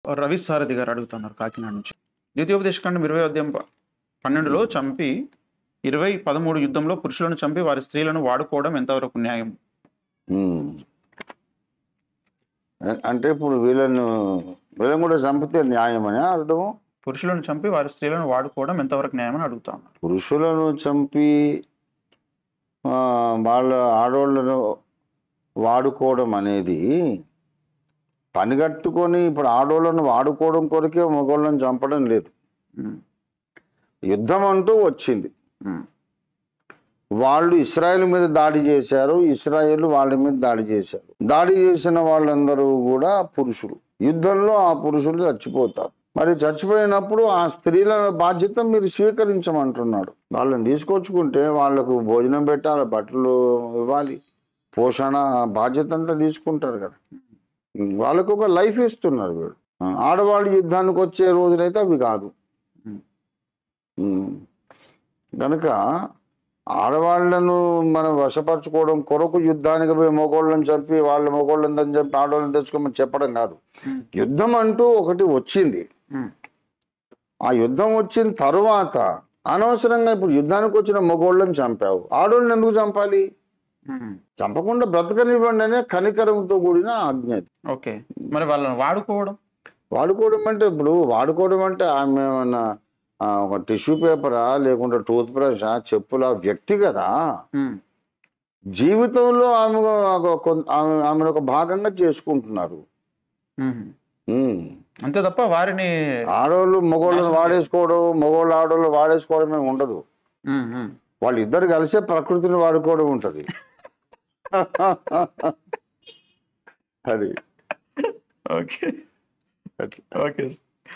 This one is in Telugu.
రవి సారథి గారు అడుగుతున్నారు కాకినాడ నుంచి. ద్వితీయోపదేశకాండం 20వ అధ్యాయం 12లో చంపి 20:13 యుద్ధంలో పురుషులను చంపి వారి స్త్రీలను వాడుకోవడం ఎంతవరకు న్యాయం? అంటే ఇప్పుడు వీళ్ళని కూడా చంపితే న్యాయమని అర్థము. పురుషులను చంపి వారి స్త్రీలను వాడుకోవడం ఎంతవరకు న్యాయమని అడుగుతాను. పురుషులను చంపి వాళ్ళ ఆడవాళ్ళను వాడుకోవడం అనేది పనిగట్టుకొని ఇప్పుడు ఆడవాళ్ళను వాడుకోవడం కొరకే మగవాళ్ళని చంపడం లేదు. యుద్ధం అంటూ వచ్చింది. వాళ్ళు ఇస్రాయేల్ మీద దాడి చేశారు, ఇస్రాయేల్ వాళ్ళ మీద దాడి చేశారు. దాడి చేసిన వాళ్ళందరూ కూడా పురుషులు. యుద్ధంలో ఆ పురుషులు చచ్చిపోతారు. మరి చచ్చిపోయినప్పుడు ఆ స్త్రీల బాధ్యత మీరు స్వీకరించమంటున్నాడు. వాళ్ళని తీసుకొచ్చుకుంటే వాళ్ళకు భోజనం పెట్టాలి, బట్టలు ఇవ్వాలి, పోషణ బాధ్యత అంతా తీసుకుంటారు కదా. వాళ్ళకు ఒక లైఫ్ ఇస్తున్నారు వీళ్ళు. ఆడవాళ్ళు యుద్ధానికి వచ్చే రోజులైతే అవి కాదు. కనుక ఆడవాళ్లను మనం వశపరచుకోవడం కొరకు యుద్ధానికి పోయి మగోళ్ళని చంపి వాళ్ళ మగోళ్ళని చెప్పి ఆడవాళ్ళని తెచ్చుకోమని చెప్పడం కాదు. యుద్ధం అంటూ ఒకటి వచ్చింది. ఆ యుద్ధం వచ్చిన తరువాత అనవసరంగా ఇప్పుడు యుద్ధానికి వచ్చిన మగోళ్ళని చంపావు, ఆడవాళ్ళని ఎందుకు చంపాలి? చంపకుండా బ్రతకనివ్వండి అనే కనికరంతో కూడిన ఆజ్ఞ. ఓకే, మరి వాళ్ళని వాడుకోవడం అంటే ఇప్పుడు వాడుకోవడం అంటే ఆమె ఏమన్నా ఒక టిష్యూ పేపరా లేకుంటే టూత్ బ్రషా చెప్పులా వ్యక్తి కదా. జీవితంలో ఆమెను ఒక భాగంగా చేసుకుంటున్నారు అంతే తప్ప వారిని ఆడవాళ్ళు మగవాళ్ళని వాడేసుకోవడం, మగవాళ్ళు ఆడవాళ్ళు వాడేసుకోవడమే ఉండదు. వాళ్ళిద్దరు కలిసే ప్రకృతిని వాడుకోవడం ఉంటది. అది ఓకే ఓకే.